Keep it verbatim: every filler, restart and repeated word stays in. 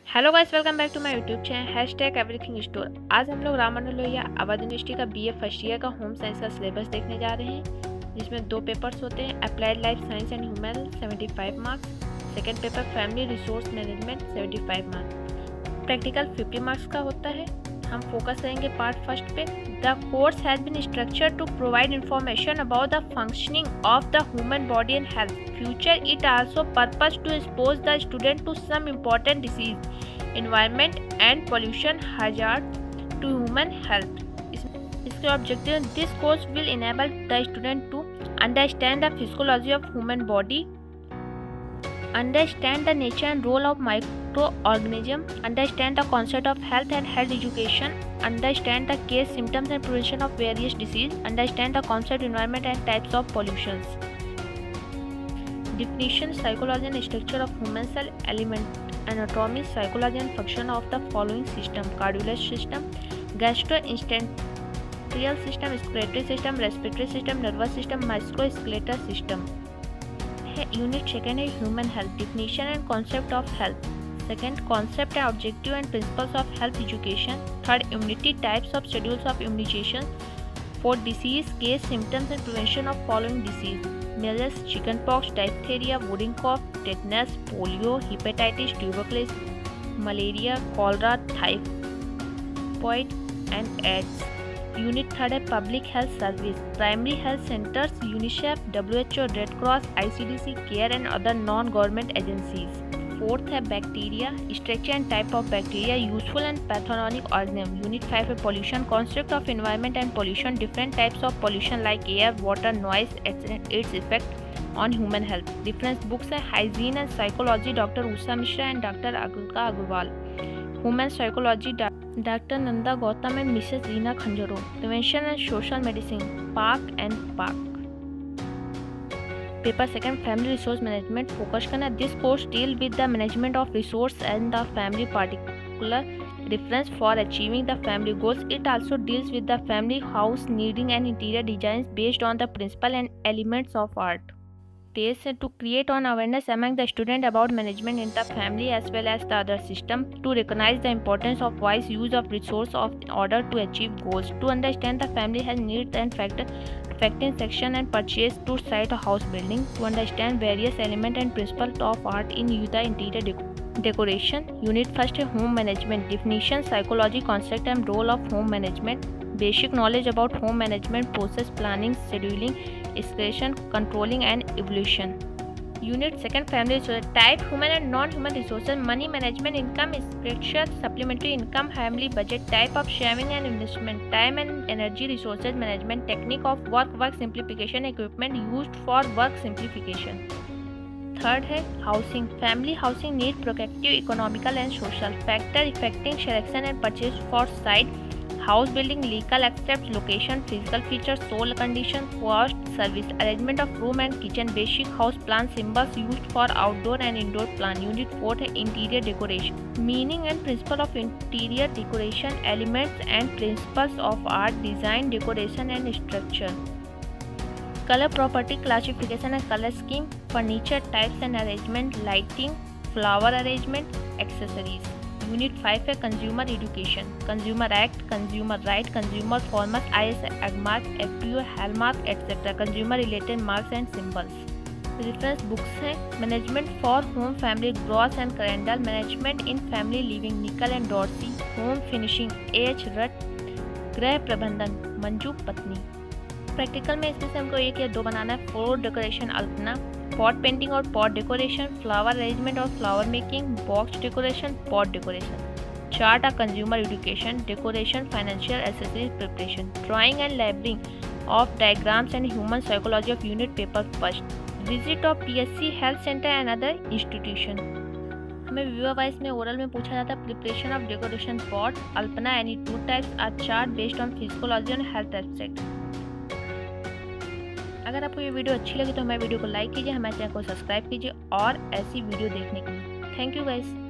Hello guys, welcome back to my YouTube channel hashtag everything store. आज हम लोग रामानुज लोहिया आवाज यूनिवर्सिटी का बीए फर्स्ट ईयर का होम साइंस का सिलेबस देखने जा रहे हैं, जिसमें दो पेपर्स होते हैं। Applied life science and human seventy five marks, second paper family resource management seventy five marks, practical fifty marks का होता है। हम फोकस करेंगे पार्ट फर्स्ट पे। The course has been structured to provide information about the functioning of the human body and health future. It also purpose to expose the student to some important disease, environment and pollution hazard to human health. इसके objective, this course will enable the student to understand the physiology of human body, understand the nature and role of microorganism, understand the concept of health and health education, understand the case, symptoms and prevention of various disease, understand the concept, environment and types of pollutions. Definition, psychology and structure of human cell element, anatomy, psychology and function of the following system: cardiovascular system, gastrointestinal system, excretory system, respiratory system, nervous system, musculoskeletal system. Unit second है human health, definition and concept of health. Second, concept and objective and principles of health education. Third, immunity, types of schedules of immunization. Fourth, disease, case, symptoms and prevention of following disease: measles, chickenpox, diphtheria, whooping cough, tetanus, polio, hepatitis, tuberculosis, malaria, cholera, typhoid and AIDS. Unit third है public health service, primary health centers, UNICEF, W H O, Red Cross, I C D C, CARE and other non-government agencies. Fourth है bacteria, structure and type of bacteria, useful and pathogenic organism. Unit five है pollution, concept of environment and pollution, different types of pollution like air, water, noise, its effect on human health. Different books है hygiene and psychology, Doctor Usha Mishra and Doctor Agulka Agarwal. Human psychology, Doctor Nanda Gautam and Missus Reena Khanjaro. Prevention and social medicine, Park and Park. Paper second family resource management focus करना। This course deal with the management of resource and the family particular reference for achieving the family goals. It also deals with the family house needing and interior designs based on the principle and elements of art. This to create an awareness among the student about management in the family as well as the other system, to recognize the importance of wise use of resource of in order to achieve goals, to understand the family has needs and factors affecting section and purchase to site a house building, to understand various elements and principles of art in the interior decoration. Decoration. Unit first है home management, definition, psychology, concept and role of home management, basic knowledge about home management, process, planning, scheduling, excretion, controlling and evolution. Unit second family resources, type, human and non-human resources, money management, income, structure, supplementary income, family budget, type of saving and investment, time and energy resources management, technique of work, work simplification, equipment used for work simplification. Third है housing, family housing need, protective, economical and social factor affecting selection and purchase for site, house building, legal except, location, physical features, soil condition, cost, service, arrangement of room and kitchen, basic house plan, symbols used for outdoor and indoor plan. Unit fourth है interior decoration, meaning and principle of interior decoration, elements and principles of art, design, decoration and structure, color property, classification and color scheme, furniture types and arrangement, lighting, flower arrangement, accessories. Unit five है consumer education, consumer act, consumer right, consumer format, I S A mark, F P O, hallmark, et cetera. Consumer related marks and symbols. Reference books हैं management for home family, Gross and Crandall, management in family living, Nicol and Dorsey, home finishing, H Rutt, गृह प्रबंधन, मंजू पत्नी. Practical में इसमें से हमको एक या दो बनाना है. Floor decoration alpana, pot painting और पॉट डेकोरेशन, फ्लावर अरेंजमेंट और flower making, box decoration, pot decoration. Chart of consumer education, decoration, financial accessories preparation, drawing and labelling of diagrams and human psychology of unit paper first, visit of P S C, health centre and other institution. हमें viva wise में oral में पूछा जाता है preparation of decoration pot, alpana, any two types are chart based on physiology and health aspect. अगर आपको ये video अच्छी लगी तो हमारे वीडियो को लाइक कीजिए, हमारे चैनल को सब्सक्राइब कीजिए और ऐसी वीडियो देखने के लिए थैंक यू गाइस.